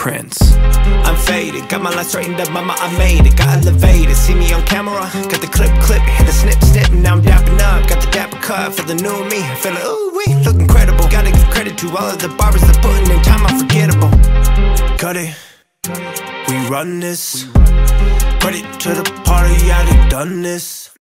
prince. I'm faded, got my life straightened up, mama, I made it. Got elevated, see me on camera, got the clip, hit the snip, now I'm dapping up. Got the dapper cut for the new me, feeling ooh wee, look incredible. Gotta give credit to all of the barbers that putting in time unforgettable. Cut it, we run this, put it to the party, I done done this.